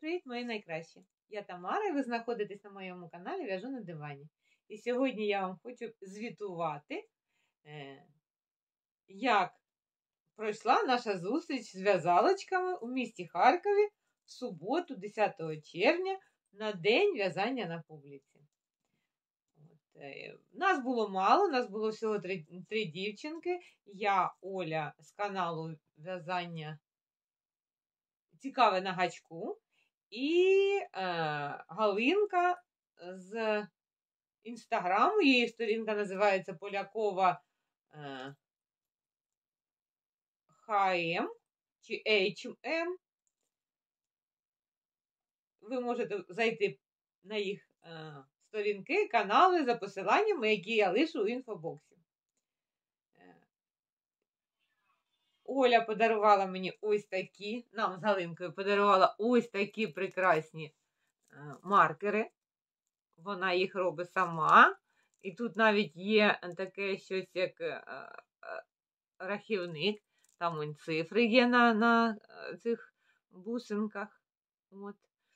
Привіт, мої найкращі! Я Тамара, і ви знаходитесь на моєму каналі В'яжу на дивані. І сьогодні я вам хочу звітувати, як пройшла наша зустріч з в'язалочками у місті Харкові в суботу, 10 червня, на день в'язання на публіці. Нас було мало, нас було всього три дівчинки. Я, Оля, з каналу в'язання Цікаве на гачку, і Галинка з інстаграму, її сторінка називається Полякова HM чи HM. Ви можете зайти на їх сторінки, канали за посиланнями, які я лишу у інфобоксі. Оля подарувала мені ось такі, нам з Галинкою подарувала ось такі прекрасні маркери. Вона їх робить сама. І тут навіть є таке щось, як рахівник. Там вон цифри є на цих бусинках. От.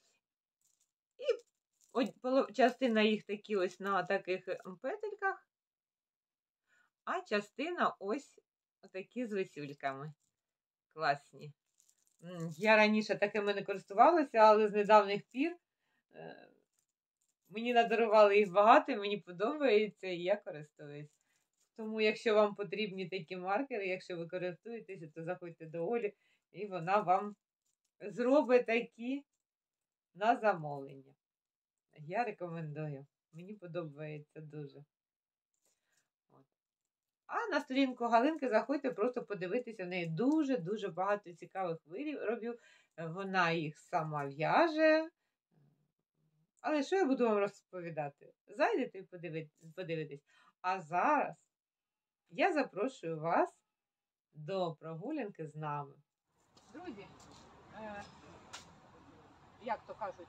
І частина їх такі ось на таких петельках, а частина ось такі з висюльками. Класні. Я раніше такими не користувалася, але з недавніх пір мені надарували їх багато, мені подобається і я користуюсь. Тому, якщо вам потрібні такі маркери, якщо ви користуєтеся, то заходьте до Олі, і вона вам зробить такі на замовлення. Я рекомендую. Мені подобається дуже. А на сторінку Галинки заходьте просто подивитися. В неї дуже-дуже багато цікавих виробів. Вона їх сама в'яже. Але що я буду вам розповідати? Зайдете і подивитесь. А зараз я запрошую вас до прогулянки з нами. Друзі, як то кажуть,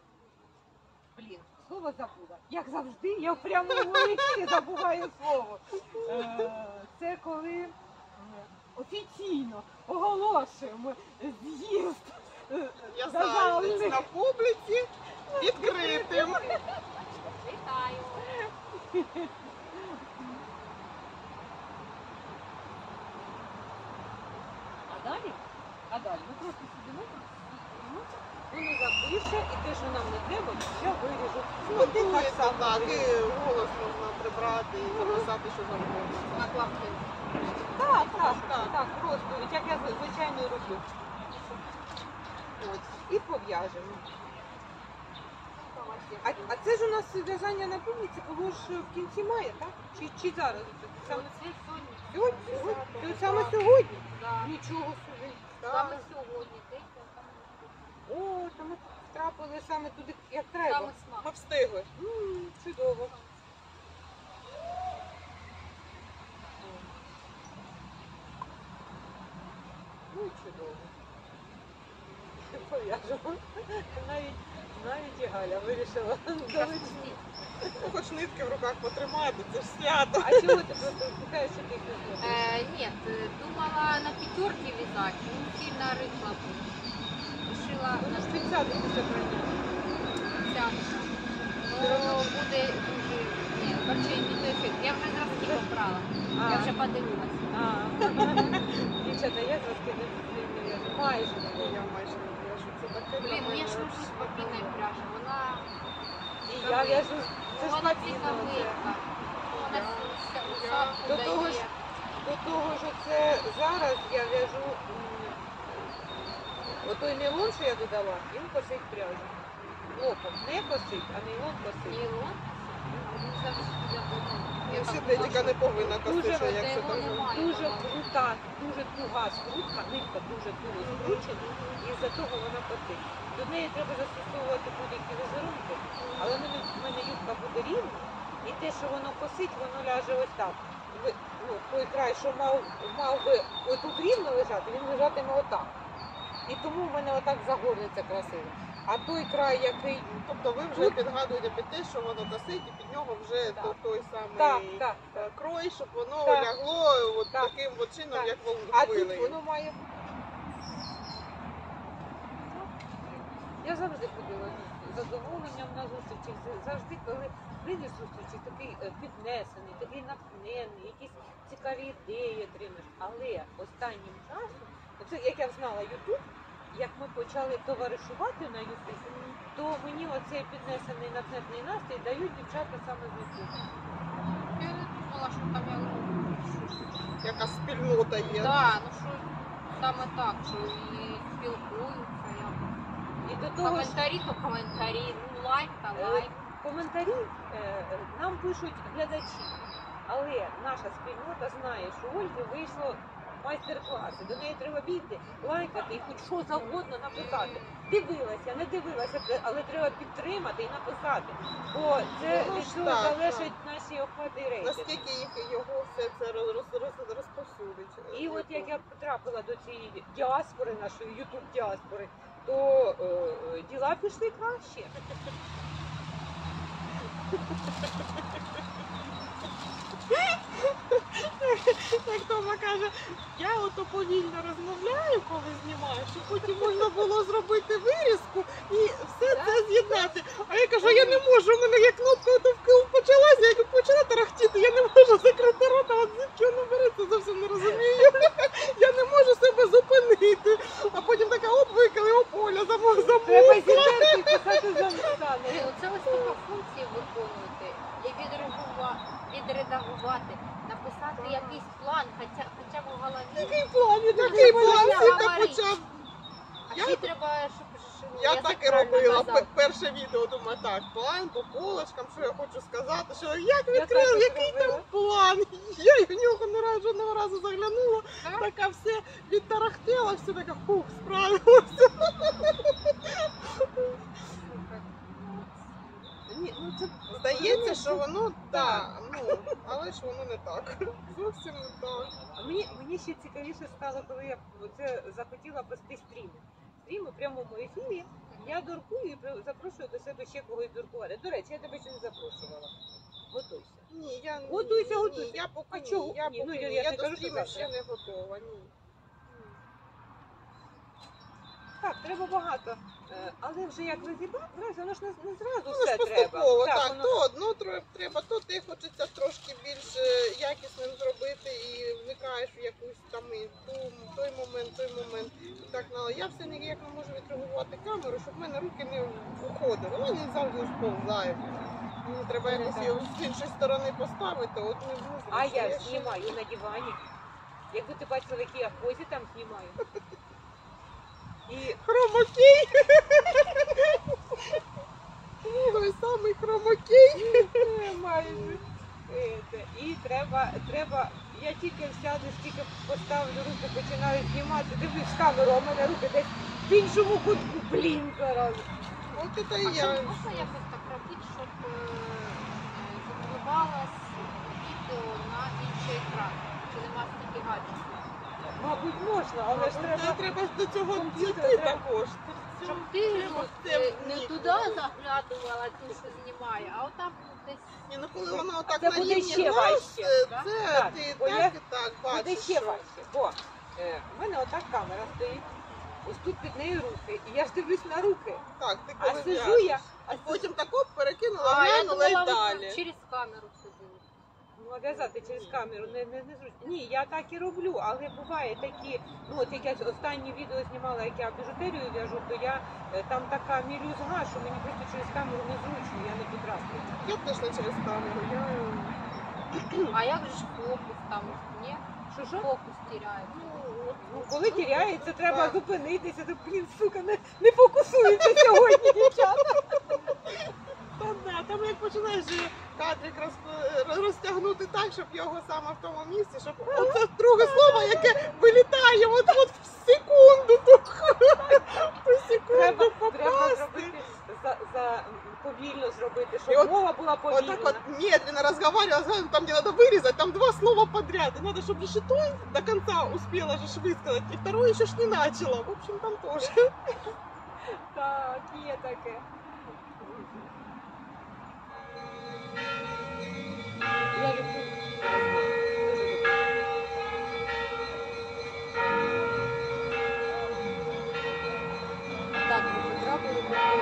слово забула. Як завжди, я в прямому ефірі забуваю слово. Це коли офіційно оголошуємо з'їзд в'язальниць на публіці відкритим. Вітаю! А далі ми просто сидимо, воно запише, і те, що нам не треба, я виріжу. Готується так, і голос можна прибрати і записати, що завгодно. Накласти. Так, просто, як я звичайно роблю. От, і пов'яжемо. А це ж у нас в'язання на публіці, було ж в кінці мая, так? Чи зараз? Саме сьогодні? Саме сьогодні? Так. Нічого собі. Саме сьогодні. О, то ми трапили саме туди, як треба. Саме смак. Ми встигли. Чудово. Ну, чудово. Пов'яжемо. Навіть і Галя вирішила долучити. Хоч нитки в руках потримати, це ж свято. А чого ти просто шукаєш яких не Нет, думала на пятерке вязать, но сильно рыхла. Решила Ну, спеціально все пройдемо. взяти. Но буде дуже, ні, короче, не той ефект. Я вже зразки побрала, я вже подивилась. Дівчата, я зразки не в'яжу. Майже не в'яжу. Я майже не в'яжу. Це таке для Блін, я ж мене. хожу з папіною пряжу, вона... І я в'яжу, це ж Вона папіна. цікавинка. Вона усадку До того ж, дає. До того ж, це зараз я в'яжу отой нейлон, що я додала, він косить пряжу. Лопом. Не косить, а нейлон косить. Нілон? Ну, синтетика не повинна косити, якщо його так. немає. Дуже крута, дуже туга скрутка, нитка дуже туго скручена, і з-за того вона котить. До неї треба застосовувати будь-які візерунки, але в мене юбка буде рівна, і те, що воно косить, воно ляже ось так. Ну, той край, що мав би отут рівно лежати, він лежатиме отак. І тому в мене отак загорнеться красиво. А той край, який... Тобто ви вже підгадуєте під те, що воно косить, і під нього вже Так. той самий Так. крой, щоб воно Так. лягло от Так. таким от чином, Так. як ви А тут робили. воно має... Я завжди ходила з задоволенням на зустрічі. Завжди, коли прийдеш зустрічі, такий піднесений, такий натхнений, якісь цікаві ідеї отримаєш. Але останнім часом, оце як я знала Ютуб, як ми почали товаришувати на Ютубі, то мені оцей піднесений натхненний настрій дають дівчата саме з Ютубу. Я не думала, що там Яка спільнота є. Да, ну що саме так, що і спілкуються, якось. І до того ж, Коментарі то коментарі, ну лайк та лайк. коментарі нам пишуть глядачі, але наша спільнота знає, що у Ольги вийшло майстер-класи. До неї треба бігти, лайкати і хоч що завгодно написати. Дивилася, не дивилася, але треба підтримати і написати. Бо це Ну, від ж цього так, залежать наші охвати і рейтинги. Наскільки його все це розповсюдить. І от як я потрапила до цієї діаспори, нашої ютуб-діаспори, то діла пішли краще. Як Тома каже, я ото повільно розмовляю, коли знімаю, щоб потім можна було зробити вирізку і все це з'єднати. А я кажу, я не можу, у мене є кнопка, ото почалася, як почала тарахтіти, я не можу закрити рота, от звідки воно береться, зовсім не розумію. Я не можу себе зупинити. А потім така оп, викали, оп, Оля, Треба замовкла. зібрати і писати за Оксану. Оце ось такі функції виконувати. І відредагувати, написати якийсь план, хоча б у голові. Такий план, Я всі говорю. так почав. А Я- ще треба, щоб Я язик так і правильно робила. казав. Перше відео, думаю, так, план по полочкам, що я хочу сказати, що як Я відкрив, так і який зробила. там план. Я в нього жодного разу заглянула, Так? така все відтарахтела, все така, фух, справилася. Ні, ну це здається, що воно так, ну, але ж воно не так. Зовсім не так. А мені ще цікавіше стало, коли я це захотіла вести стріми. Стріми в прямому ефірі. Я дуркую і запрошую до себе ще когось дуркувати. До речі, я тебе ще не запрошувала. Готуйся. Ні, я Готуйся, ні, готуйся. я поки А ні, чого? я Ні, поки ну, ні. я Я не до кажу, що стрімів завтра. ще не готова, ні. Так, треба багато. Але вже як розібрати, воно ж не зразу Ну, все ж треба. поступово, так, воно- то одно треба, то ти хочеться трошки більш якісним зробити і вникаєш в якусь там і той момент. І так, я все ніяк не можу відреагувати камеру, щоб в мене руки не уходили. Вони завжди сповзають. Мені треба якось його з іншої сторони поставити, от не можу. А я ж знімаю на дивані. Якби ти бачила, які я в позі там знімаю. І Хромакей! Той самий хромакей. майже. І треба, я тільки сяду, стільки поставлю руки, починаю знімати, дивлюсь в камеру, а в мене руки десь в іншому кутку, блін, зараз. От це А і що, я. можна якось так робити, щоб запливалось відео на інший екран? Чи нема стільки гаджетів? Мабуть, можна, але ж треба. Треба до цього комп'ютер дійти треба. також. Щоб ти Треба от, це не вникнути. туди заглядувала, ту, що знімає, а отам десь. Ні, ну коли воно отак Це на буде рівні ще глаз, важче, так? це Так, ти бо так я- і так Буде бачиш. ще що- важче, бо в мене отак камера стоїть, ось тут під нею руки, і я ж дивлюсь на руки. Так, ти А коли сижу в'яжеш. я, а Потім так оп, перекинула, А я глянула і думала, ви далі. через камеру сиділи. ну, в'язати через камеру не зручно. Ні, я так і роблю, але буває такі, ну от як я останнє відео знімала, як я біжутерію в'яжу, то я там така мілюзга, що мені просто через камеру незручно, я не потраплю. Я теж не через камеру. А як же ж фокус там? Ні? Що? Фокус теряє. Ну, коли тіряється, треба зупинитися, то, блін, сука, не фокусується сьогодні, дівчата. Там як починаєш кадрик розтягнути так, щоб його саме в тому місці, щоб оце друге слово, яке вилітає от в секунду, ту секунду Треба попасти. зробити, повільно зробити, І щоб от- мова була Вот так повільна. вот медленно разговаривала, там где надо вырезать, там два слова подряд. И надо, чтобы же той до конца успела же высказать, и второй еще ж не начала. В общем, там тоже. Так, є таке. Я люблю. Дуже люблю. Так, ми потрапили до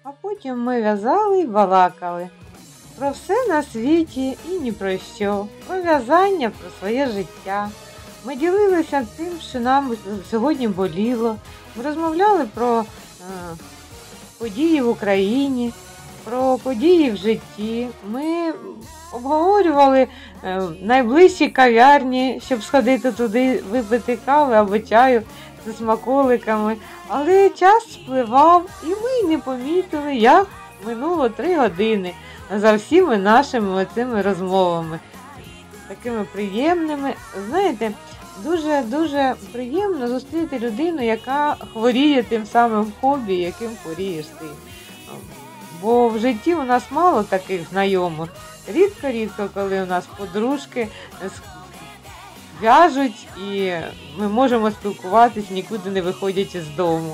А потім ми в'язали й балакали. Про все на світі і ні про що. Про в'язання, про своє життя. Ми ділилися тим, що нам сьогодні боліло. Ми розмовляли про події в Україні, про події в житті. Ми обговорювали найближчі кав'ярні, щоб сходити туди, випити кави або чаю зі смаколиками. Але час спливав, і ми не помітили, як минуло 3 години за всіми нашими цими розмовами. Такими приємними. Знаєте, дуже приємно зустріти людину, яка хворіє тим самим хобі, яким хворієш ти. Бо в житті у нас мало таких знайомих. Рідко, коли у нас подружки в'яжуть і ми можемо спілкуватись, нікуди не виходячи з дому.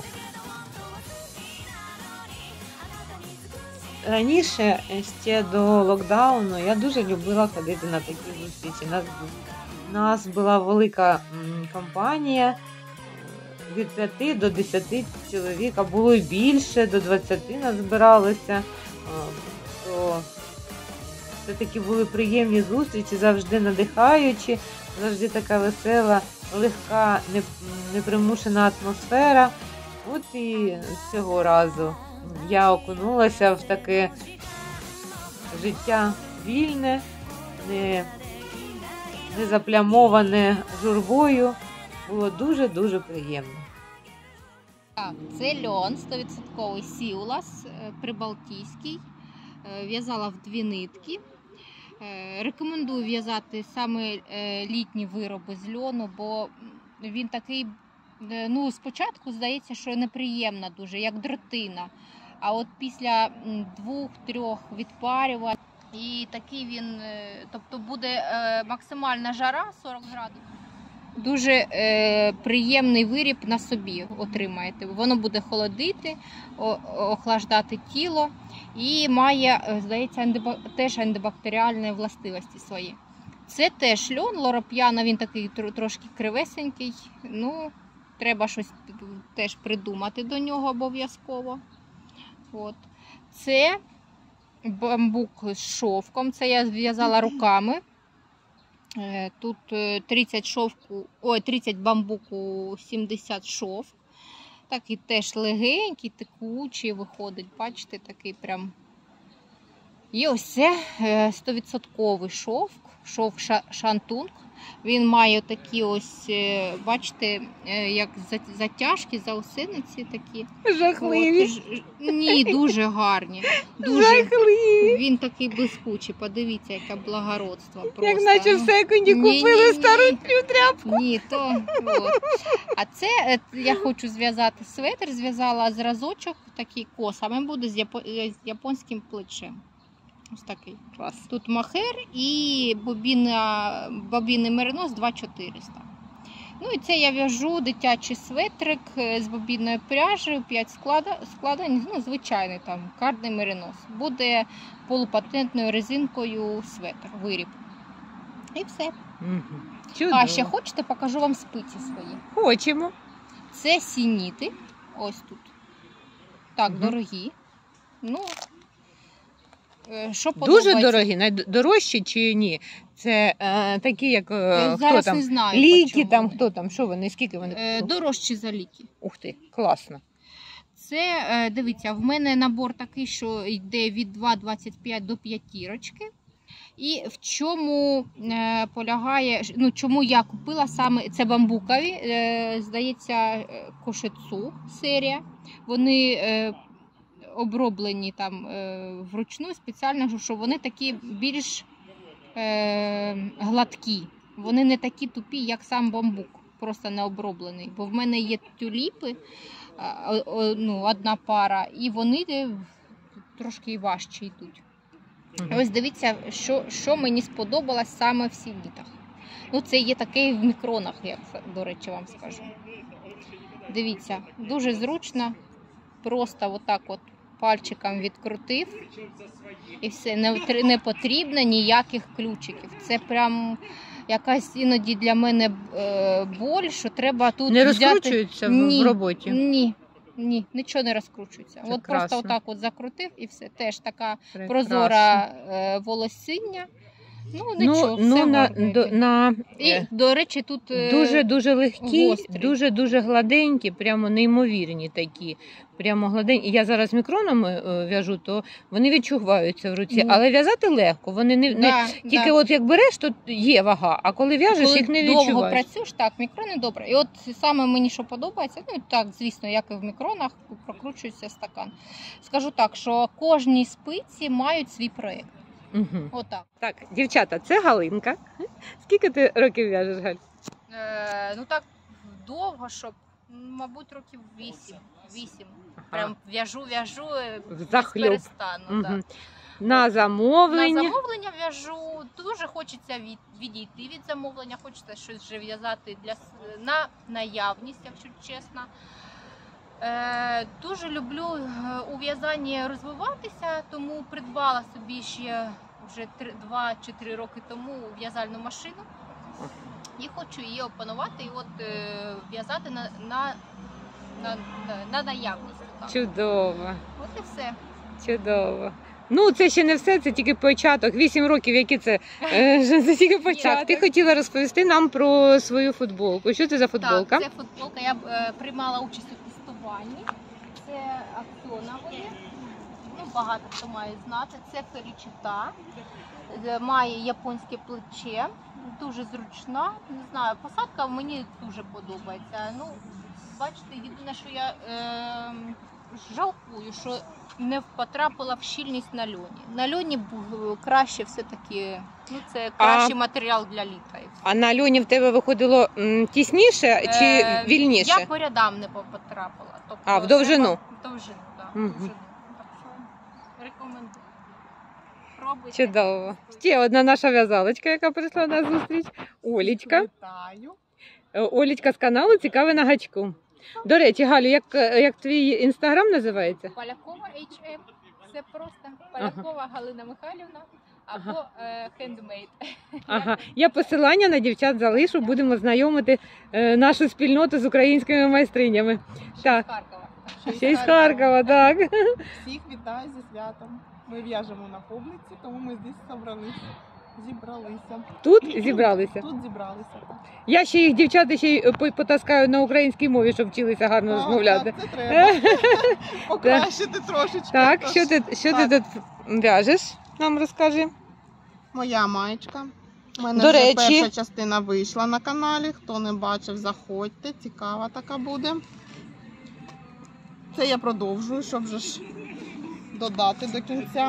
Раніше, ще до локдауну, я дуже любила ходити на такі зустрічі. У нас була велика компанія, від 5 до 10 чоловік, а було і більше, до 20 нас збиралося. То це такі були приємні зустрічі, завжди надихаючі, завжди така весела, легка, непримушена атмосфера. От і цього разу я окунулася в таке життя вільне, не заплямоване журбою. Було дуже-дуже приємно. Так, це льон 100% Сіулас, прибалтійський. В'язала в 2 нитки. Рекомендую в'язати саме літні вироби з льону, бо він такий, ну, спочатку здається, що неприємно дуже, як дротина. А от після 2-3 відпарювань, і такий він, тобто буде максимальна жара 40 градусів. Дуже приємний виріб на собі отримаєте. Воно буде холодити, охлаждати тіло і має, здається, теж антибактеріальні властивості свої. Це теж льон, лороп'яна, він такий трошки кривесенький. Ну, треба щось теж придумати до нього обов'язково. От. Це бамбук з шовком, це я зв'язала руками. Тут 30 бамбуку, 70 шовк. Такий теж легенький, текучий виходить. Бачите, такий прям. І ось це 100% шовк шантунг. Він має такі ось, бачите, як затяжки, заусениці такі. Жахливі. Ні, дуже гарні. Дуже. Жахливі. Він такий блискучий, подивіться, яке благородство. Просто. Як наче в секунді купили стару тряпку. Ні, то от. А це я хочу зв'язати светр, зв'язала зразочок, такий косами буде з японським плечем. Ось такий. Клас. Тут махер і бобінний меринос 2400. Ну і це я в'яжу дитячий светрик з бобінною пряжею, 5 складень, ну, звичайний там, кардний меринос. Буде полупатентною резинкою светр, виріб. І все. Чудово. А ще хочете, покажу вам спиці свої. Хочемо. Це сініти, ось тут. Так, дорогі. Ну, що подобається? Дуже дорогі, найдорожчі чи ні? Це такі, як Зараз хто там? не знаю, Ліки по там, чому. хто там, що вони, скільки вони? Дорожчі за ліки. Ух ти, класно. Це, дивіться, в мене набор такий, що йде від 2,25 до 5. І в чому полягає, ну, чому я купила саме, це бамбукові, здається, кошицу серія. Вони оброблені там вручну спеціально, що вони такі більш гладкі. Вони не такі тупі, як сам бамбук, просто не оброблений. Бо в мене є тюліпи, ну, одна пара, і вони трошки важче йдуть. Ось дивіться, що мені сподобалось саме в сінітах. Ну, це є таке в мікронах, як, до речі, вам скажу. Дивіться, дуже зручно, просто отак от пальчиком відкрутив і все, не потрібно ніяких ключиків. Це прям якась іноді для мене боль, що треба тут Не взяти... розкручуються в роботі? Ні. Ні, нічого не розкручується. Це От красно. просто отак от закрутив і все. Теж така Прекрасно. прозора волосиння. Ну, нічого, все гарно йде. І, до речі, тут дуже легкі, гострий. дуже гладенькі, прямо неймовірні такі. Прямо гладенькі. Я зараз мікронами в'яжу, то вони відчуваються в руці, Ну. але в'язати легко. Вони тільки от як береш, то є вага, а коли в'яжеш, Коли їх не довго відчуваєш. працюєш, так, мікрони добре. І от саме мені що подобається, ну так, звісно, як і в мікронах, прокручується стакан. Скажу так, що кожній спиці мають свій проєкт. Угу. Отак. Так, дівчата, це Галинка. Скільки ти років в'яжеш, Галь? Ну так довго, щоб, мабуть, років 8. Прям в'яжу, без Захльоп. перестану. Угу. Да. На замовлення. На замовлення в'яжу, дуже хочеться відійти від замовлення, хочеться щось вже в'язати на наявність, якщо чесно. Дуже люблю у в'язанні розвиватися, тому придбала собі ще вже 2 чи 3 роки тому в'язальну машину і хочу її опанувати і от в'язати на наявність. Так. Чудово. От і все. Чудово. Ну, це ще не все, це тільки початок. 8 років, які це? Це тільки початок. Ти хотіла розповісти нам про свою футболку. Що це за футболка? Так, це футболка. Я приймала участь у тестуванні. Це аксонової. Ну, багато хто має знати. Це ферічита. Має японське плече. Дуже зручна. Не знаю, посадка мені дуже подобається. Ну, бачите, єдине, що я жалкую, що не потрапила в щільність на льоні. На льоні краще все-таки, ну це кращий матеріал для літа. А на льоні в тебе виходило тісніше чи вільніше? Я по рядам не потрапила. Тобто, В довжину? В довжину, так. Мгм. Довжину. Так що рекомендую. Пробуйте. Чудово. Ще одна наша в'язалочка, яка прийшла на зустріч. Олічка. Вітаю. Олічка з каналу «Цікаве на гачку». До речі, Галю, як твій інстаграм називається? Полякова HM. Все просто. Полякова Галина Михайлівна або хендмейд. Ага. Я посилання на дівчат залишу, будемо знайомити нашу спільноту з українськими майстринями. Так. З Харкова. Ще й з Харкова, так. Всіх вітаю зі святом. Ми в'яжемо на публіці, тому ми здесь зібралися. Тут зібралися. Тут зібралися. Так. Я ще їх, дівчата, ще й потаскаю на українській мові, щоб вчилися гарно розмовляти. Так, це треба. Покращити трошечки. Так, Тож, що ти тут в'яжеш? Нам розкажи. Моя маєчка. У мене До вже речі- перша частина вийшла на каналі. Хто не бачив, заходьте. Цікава така буде. Це я продовжую, щоб вже ж додати до кінця.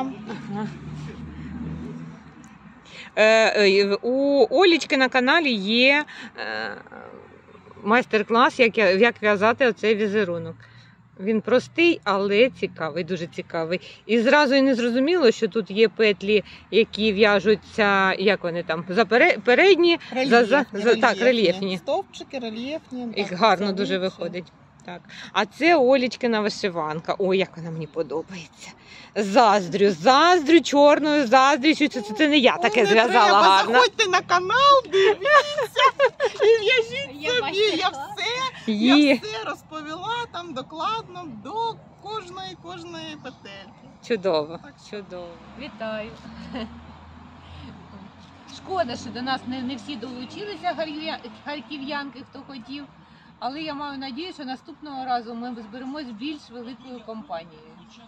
У Олічки на каналі є майстер-клас, як в'язати оцей візерунок. Він простий, але цікавий, дуже цікавий. І зразу і не зрозуміло, що тут є петлі, які в'яжуться, як вони там, передні, так, рельєфні. Стовпчики, рельєфні. І так, гарно це дуже вище. виходить. Так. А це Олічкина вишиванка. Ой, як вона мені подобається. Заздрю чорною, що це не я таке Ой, не зв'язала треба, гарно. Заходьте на канал, дивіться і в'яжіть Є собі. майстер-клас. Я все розповіла там докладно до кожної петельки. Чудово, чудово. Вітаю. Шкода, що до нас не всі долучилися харків'янки, хто хотів. Але я маю надію, що наступного разу ми зберемось більш великою компанією.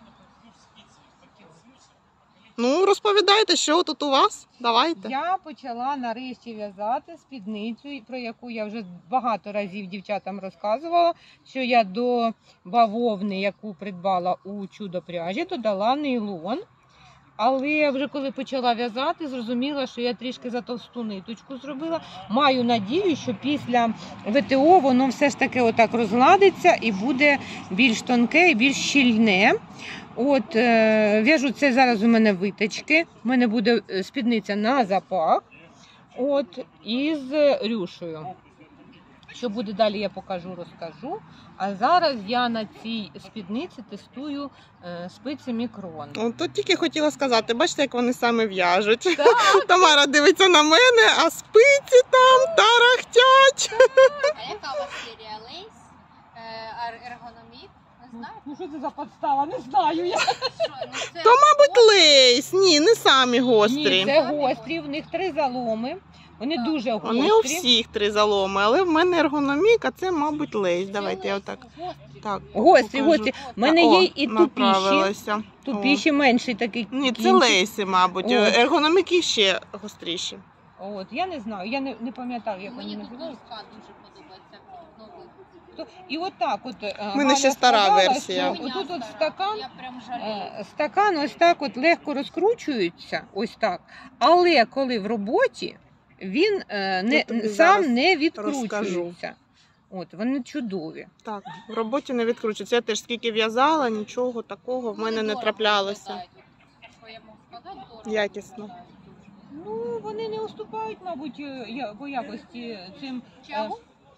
Ну, розповідайте, що тут у вас? Давайте. Я почала нарешті в'язати спідницю, про яку я вже багато разів дівчатам розказувала, що я до бавовни, яку придбала у чудо-пряжі, додала нейлон. Але вже коли почала в'язати, зрозуміла, що я трішки затовсту ниточку зробила. Маю надію, що після ВТО воно все ж таки отак розгладиться і буде більш тонке і більш щільне. От, в'яжу це зараз у мене виточки. У мене буде спідниця на запах. От, із рюшею. Що буде далі, я покажу, розкажу. А зараз я на цій спідниці тестую спиці мікрон. Тут тільки хотіла сказати, бачите, як вони саме в'яжуть. Тамара дивиться на мене, а спиці там тарахтять. А яка у вас серія Лейс? Ергономік знаєте? Ну що це за подстава? Не знаю я. Що, ну, це То, мабуть, лейс. Ні, не самі гострі. Ні, це гострі, в них 3 заломи. Вони Так. дуже гострі. Вони у всіх 3 заломи, але в мене ергономік, а це, мабуть, лейс. Давайте я отак. Так, Гострі, покажу. гострі. В мене є і тупіші. направилася. Тупіші, менший такий Ні, це кінчик. лейси, мабуть. От. Ергономіки ще гостріші. От, я не знаю, я не пам'ятаю, як Мені вони тут називаються. луска дуже подобається. Новий. І отак от. В мене ще стара версія. Отут от стакан. Я прям жалію. Стакан ось так от легко розкручується, ось так. Але коли в роботі, він Я тобі сам зараз не розкажу. відкручується. От, вони чудові. Так, в роботі не відкручується. Я теж скільки в'язала, нічого такого в мене не Дорого траплялося. виглядають. Що я можу сказати? Дорого Якісно. виглядають дуже. Ну, вони не уступають, мабуть, по якості цим. Чого?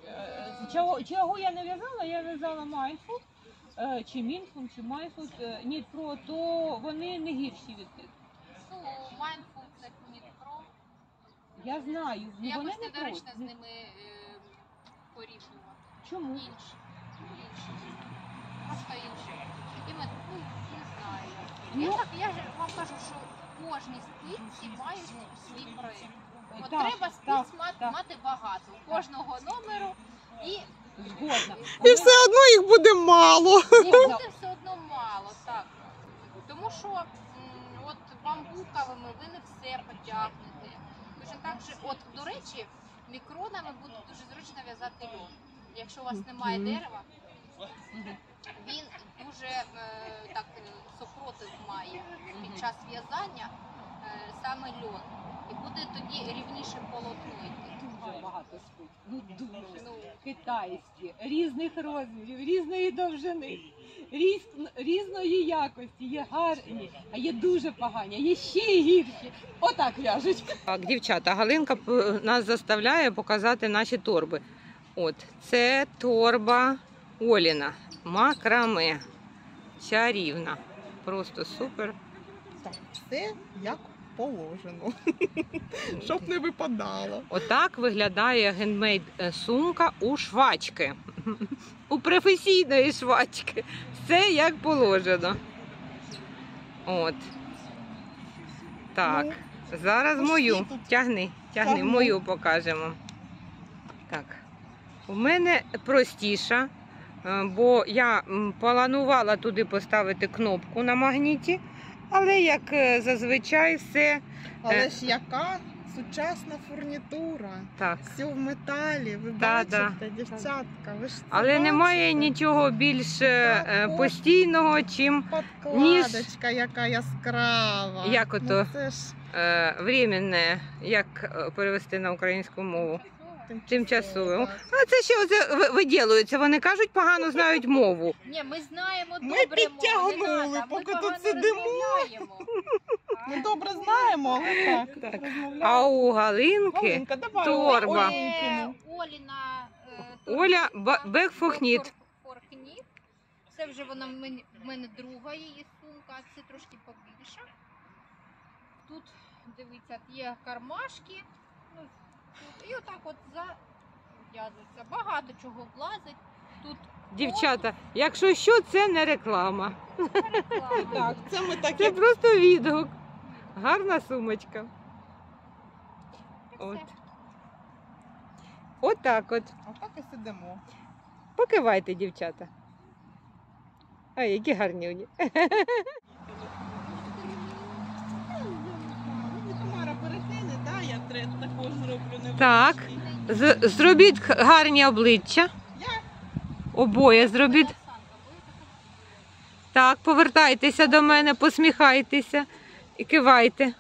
Чого я не в'язала? Я в'язала Mindful, чи Mindful, чи Mindful, Knit Pro, то вони не гірші від тих. Ну, Mindful це Knit Pro. Я знаю, ну, вони Якось не недоречно з проти. ними порівнювати. Чому? Інші. Просто інші. І ми, ну, не знаю. Ну, Я ж вам кажу, що кожні спиці мають свій проєкт. От так, треба так, спиць так. мати багато. У кожного номеру і Згодна. І все одно їх буде мало. буде все одно мало, так. Тому що от бамбуковими ви не все потягнете. Точно так же, от, до речі, мікронами буде дуже зручно в'язати льон. Якщо у вас немає дерева, він дуже так супротив має під час в'язання саме льон. І буде тоді рівніше полотно йти. Дуже багато спиць. Ну дуже. Ну, Китайські, різних розмірів, різної довжини, різної якості. Є гарні, а є дуже погані, а є ще гірші. Отак в'яжуть. Так, дівчата, Галинка нас заставляє показати наші торби. От, це торба Оліна. Макраме. Чарівна. Просто супер. Так, все як положено. Щоб не випадало. Отак виглядає гендмейд сумка у швачки. У професійної швачки. Все як положено. От. Так. Зараз ну, мою. всі тут Тягни, тягну. мою покажемо. Так. У мене простіша, бо я планувала туди поставити кнопку на магніті, але як зазвичай все Але ж яка сучасна фурнітура. так. Все в металі. Ви Да, бачите, дівчатка. Ви ж це Але немає бачите? нічого більш Так, постійного, чим Подкладочка, яка яскрава. Як ото? Ну, це ж временне, як перевести на українську мову. Тимчасово. так. А це ще оце виділується. Вони кажуть, погано знають мову. ні, ми знаємо Ми добре підтягнули, мову, не надо, поки ми тут погано сидимо. розмовляємо. Ми добре знаємо, але так. Так. розмовляємо. А у Галинки Галинка, давай, торба. Оленькину. Оліна Оля Бекфохніт. Форкніт. Це вже вона в мене друга її сумка, це трошки побільша. Тут, дивіться, є кармашки. Ну, тут, і отак от зав'язується. Багато чого влазить. Тут Дівчата, якщо що, це не реклама. реклама. Так, це ми так Це як просто відгук. Гарна сумочка. От. Отак от. отак і сидимо. Покивайте, дівчата. А, які гарнюні. Мені Тамара перекине, да, я також зроблю невеличкий. Так. Зробіть гарні обличчя. Обоє зробіть. Так, повертайтеся до мене, посміхайтеся і кивайте.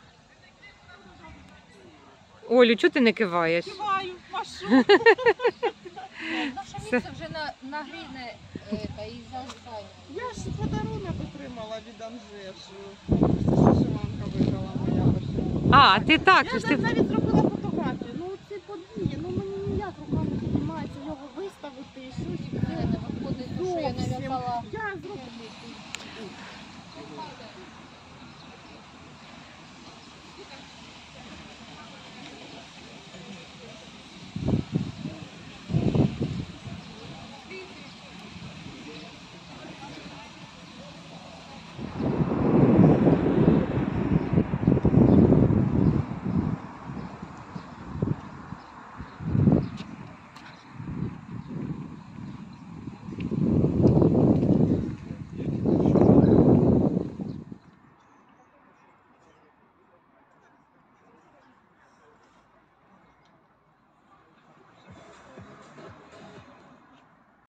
Олю, чого ти не киваєш? Киваю, машу. Наша місце вже нагріне і залишає. Я ж подарунок отримала від Анжеші. Вишиванка виграла моя. А, ти так. Я що ж ти... навіть зробила